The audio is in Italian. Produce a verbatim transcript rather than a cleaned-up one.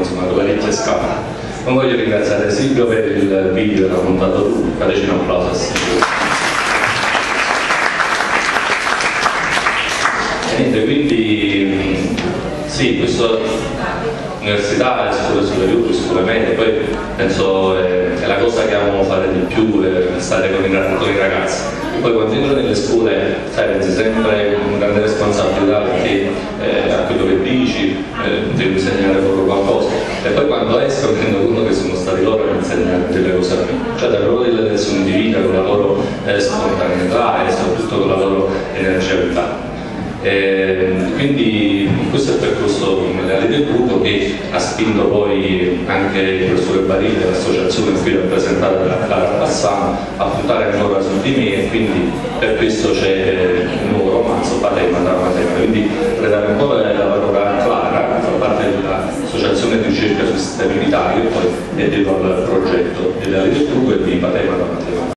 insomma parecchie scale. Non voglio ringraziare Silvio per il video che ha montato lui, fateci un applauso a Silvio. E niente, quindi sì, questa università, le scuole superiori, le scuole medie, poi penso è, è la cosa che amiamo fare di più, è stare con i, con i ragazzi. Poi quando entro nelle scuole, sai, pensi sempre con grande responsabilità perché eh, a quello che dici eh, devi insegnare proprio qualcosa. E poi quando esco mi rendo conto che sono stati loro a insegnare delle cose a me, cioè davvero delle lezioni di vita con la loro eh, spontaneità e soprattutto con la loro energia vitale. E quindi questo è il percorso reale del gruppo che ha spinto poi anche il professore Barile, l'associazione qui rappresentata da Clara Bassano, a puntare ancora su di me, e quindi per questo c'è un nuovo romanzo, Patema da Matema. Quindi vorrei dare un po' la parola a Clara, fa parte dell'associazione di ricerca sui sistemi vitali, e poi è dietro al progetto della del gruppo e di Patema da Matema.